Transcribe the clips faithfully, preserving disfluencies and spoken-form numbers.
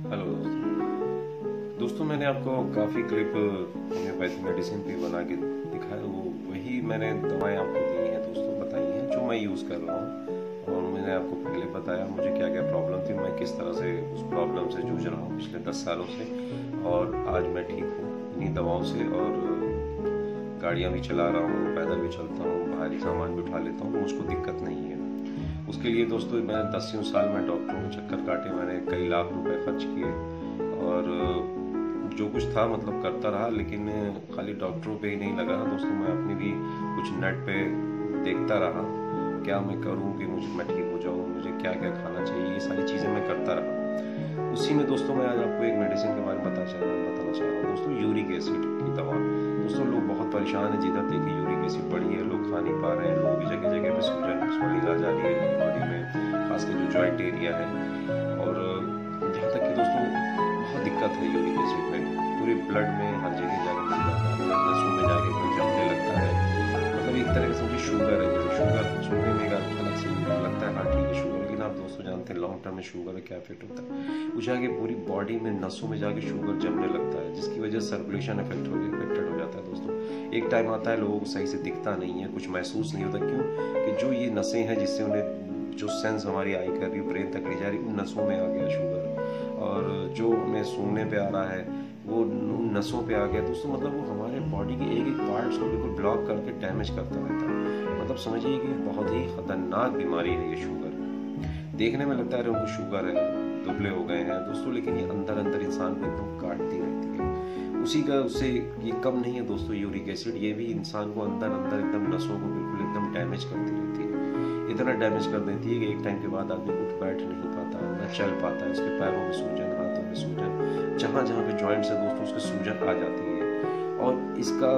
Hello दोस्तों दोस्तों मैंने आपको काफ़ी क्लिप होम्योपैथी मेडिसिन पे बना के दिखाया, वो वही मैंने दवाएं आपको दी हैं दोस्तों, बताई हैं जो मैं यूज़ कर रहा हूँ। और मैंने आपको पहले बताया मुझे क्या क्या प्रॉब्लम थी, मैं किस तरह से उस प्रॉब्लम से जूझ रहा हूँ पिछले दस सालों से, और आज मैं ठीक हूँ इन्हीं दवाओं से। और गाड़ियाँ भी चला रहा हूँ, पैदल भी चलता हूँ, भारी सामान भी उठा लेता हूँ, मुझको दिक्कत नहीं है। उसके लिए दोस्तों मैंने दसियों साल में डॉक्टरों के चक्कर काटे, मैंने कई लाख रुपए खर्च किए और जो कुछ था मतलब करता रहा, लेकिन खाली डॉक्टरों पे ही नहीं लगा दोस्तों, मैं अपनी भी कुछ नेट पे देखता रहा क्या मैं करूं कि मुझे मैं ठीक हो जाऊं, मुझे क्या क्या खाना चाहिए, ये सारी चीज़ें मैं करता रहा। उसी में दोस्तों मैं आज आपको एक मेडिसिन के बारे में बता चाह रहा हूँ बताना चाह रहा हूँ दोस्तों, यूरिक एसिड की दवा। दोस्तों लोग बहुत परेशान है, जिधर देखिए यूरिक एसिड बढ़ी है, लोग खा नहीं पा रहे हैं, लोगों की जगह जगह पे सूजन स्वेलिंग आ जा रही है बॉडी में, खासकर जो जॉइंट एरिया है। और यहाँ तक कि दोस्तों बहुत दिक्कत है यूरिक एसिड में, पूरे ब्लड में हर जगह जाके मिल जाता है, नसों में जाके कोई जमने लगता है। मतलब एक तरह से समझिए शुगर है, जैसे शुगर सुनने में अलग से लगता है हाँ ठीक है शुगर, लेकिन आप दोस्तों जानते हैं लॉन्ग टर्म में शुगर का क्या इफेक्ट होता है, वो जाके पूरी बॉडी में नसों में जाके शुगर जमने लगता है, जिसकी वजह से सर्कुलेशन इफेक्ट हो इफेक्टेड हो जाता है दोस्तों। एक टाइम आता है लोगों को सही से दिखता नहीं है, कुछ महसूस नहीं होता, क्यों कि जो ये नसें हैं जिससे उन्हें जो सेंस हमारी आई कर रही ब्रेन तक ले जा रही, उन नसों में आ गया शुगर, और जो हमें सूंघने पे आ रहा है वो उन नसों पे आ गया दोस्तों। मतलब वो हमारे बॉडी के एक एक पार्ट्स को बिल्कुल ब्लॉक करके डैमेज करता रहता है। मतलब समझिए कि बहुत ही खतरनाक बीमारी है ये शुगर। देखने में लगता है उनको शुगर है, दुबले हो गए हैं दोस्तों, लेकिन ये अंदर अंदर इंसान को एकदम काटती रहती है। उसी का उससे ये कम नहीं है दोस्तों, यूरिक एसिड ये भी इंसान को अंदर अंदर एकदम नसों को बिल्कुल एकदम डैमेज करती रहती है। इतना डैमेज कर देती है कि एक टाइम के बाद आदमी उठ बैठ नहीं पाता, न चल पाता है, उसके पैरों में सूजन, हाथों में सूजन, जहाँ जहाँ पे जॉइंट्स है दोस्तों उसके सूजन आ जाती है। और इसका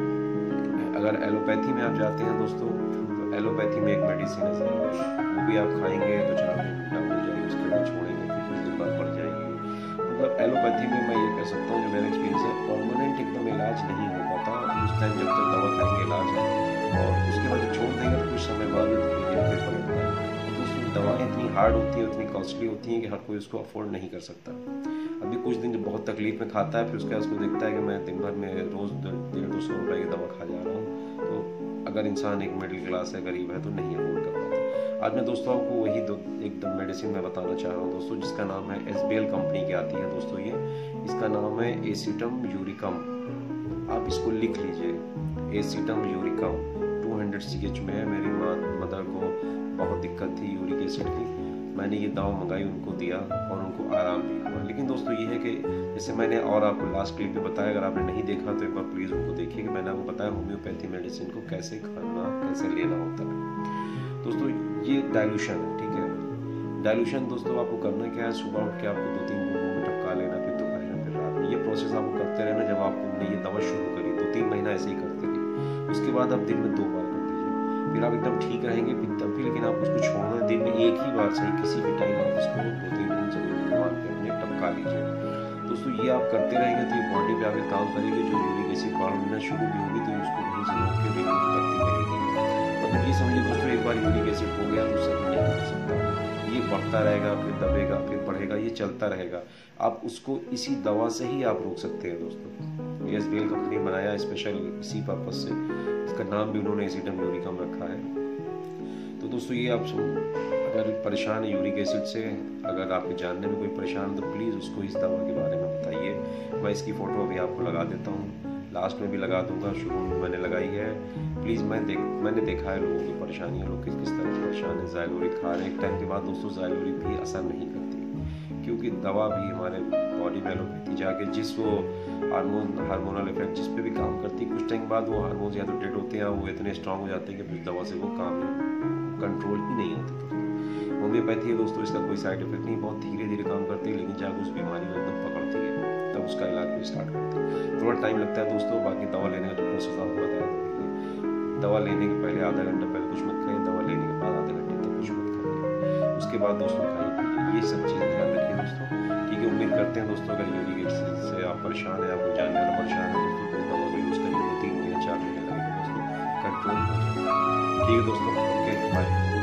अगर एलोपैथी में आप जाते हैं दोस्तों, तो एलोपैथी में एक मेडिसिन है, वो भी आप खाएंगे तो चार दिन डब हो जाएगी, उसके बाद छोड़ेंगे फिर कुछ दिन बाद बढ़ जाएगी। मतलब एलोपैथी में मैं ये कह सकता हूँ जो मेरा एक्सपीरियंस है, परमानेंट एकदम इलाज नहीं हो पाता उस टाइम जब तक दवा खाएंगे इलाज है, और उसके बाद जब छोड़ देंगे तो कुछ समय बाद फिर पलटता है। दोस्तों दवाएं इतनी हार्ड होती है, इतनी कॉस्टली होती हैं कि हर कोई उसको अफोर्ड नहीं कर सकता। अभी कुछ दिन जब बहुत तकलीफ में खाता है, फिर उसके बाद उसको देखता है कि मैं दिन भर में रोज़ डेढ़ दो सौ रुपये की दवा खा जा रहा हूँ, तो अगर इंसान एक मिडिल क्लास है, गरीब है, तो नहीं अफोर्ड कर पाता। आज मैं दोस्तों आपको वही दो एकदम मेडिसिन में बताना चाह रहा हूँ दोस्तों, जिसका नाम है एस बी एल कंपनी की आती है दोस्तों, ये इसका नाम है एसीटम यूरिकम। आप इसको लिख लीजिए, एसीटम यूरिकम टू हंड्रेड सी एच में है। मेरी माँ मदर को बहुत दिक्कत थी यूरिक एसिड की, मैंने ये दवा मंगाई, उनको दिया और उनको आराम भी हुआ। लेकिन दोस्तों ये है कि जैसे मैंने और आपको लास्ट क्लिप में बताया, अगर आपने नहीं देखा तो एक बार प्लीज़ उनको देखिए कि मैंने आपको बताया होम्योपैथी मेडिसिन को कैसे खाना कैसे लेना होता है दोस्तों। ये डाइल्यूशन है, ठीक है। डाइल्यूशन दोस्तों आपको करना क्या है, सुबह उठ के आपको दो तीन मुंह में टपका लेना, फिर दोपहर में, फिर रात में। ये प्रोसेस आपको करते रहना। जब आपने ये दवा शुरू करी दो तीन महीना ऐसे ही करते रहिए, उसके बाद आप दिन में दो बार कर दीजिए, फिर आप एकदम ठीक रहेंगे फिर तब भी। लेकिन आप उसको छोड़ना है, दिन में एक ही बार सही किसी भी टाइम आप इसको दो तीन दिन जरूर मान के अपने टपका लीजिए दोस्तों। ये आप करते रहेंगे तो ये बॉडी पे आगे काम करेगी, जो यूरिक एसिड बढ़ना शुरू भी होगी तो उसको वहीं से रोक के रिमूव करती रहेगी। मतलब ये समझिए दोस्तों, एक बार यूरिक एसिड हो गया तो उससे नहीं कर सकता, ये बढ़ता रहेगा, फिर दबेगा, फिर बढ़ेगा, ये चलता रहेगा। आप उसको इसी दवा से ही आप रोक सकते हैं दोस्तों। ये एस बी एल कंपनी बनाया स्पेशल इसी पर्पज से, इसका नाम भी उन्होंने एसीटम यूरिकम रखा है। तो दोस्तों ये आप अगर परेशान है यूरिक एसिड से, अगर आपके जानने में कोई परेशान है तो प्लीज़ उसको इस दवा के बारे में बताइए। मैं इसकी फ़ोटो अभी आपको लगा देता हूँ, लास्ट में भी लगा दूंगा, शुरू में मैंने लगाई है। प्लीज़ मैं देख मैंने देखा है लोगों की परेशानियाँ, लोग किस किस तरह से परेशान है। ज़ाइलोरिक खा रहे हैं, एक टाइम के बाद दोस्तों ज़ाइलोरिक भी असर नहीं करती, क्योंकि दवा भी हमारे बॉडी में एलोपैथी जाके जिस वो हार्मोन हार्मोनल इफेक्ट जिस पे भी काम करती है, कुछ टाइम बाद वो हार्मोन्स या तो डेड होते हैं, वो इतने स्ट्रांग हो जाते हैं कि फिर दवा से वो काम कंट्रोल ही नहीं होते। होम्योपैथी है दोस्तों, इसका कोई साइड इफेक्ट नहीं, बहुत धीरे धीरे काम करती है, लेकिन जब उस बीमारी को एकदम पकड़ती है तब उसका इलाज भी स्टार्ट करती है। थोड़ा टाइम लगता है दोस्तों, बाकी दवा लेने का जो प्रोसेस आपको बताया, दवा लेने के पहले आधा घंटा पहले कुछ मत खाइए, दवा लेने के बाद आधे घंटे तक कुछ मत खाइए, उसके बाद दोस्तों खाइए पीजिए। ये सब चीज़ें ध्यान रखिए दोस्तों, ठीक है। उम्मीद करते हैं दोस्तों अगर यूरिक एसिड से आप परेशान है, आपको जानने वाला परेशान है दोस्तों, तो दवा को यूज़ करिए, दो तीन महीने चार महीने लगेगा दोस्तों, कंट्रोल हो जाएगा। ठीक है दोस्तों, ओके बाय।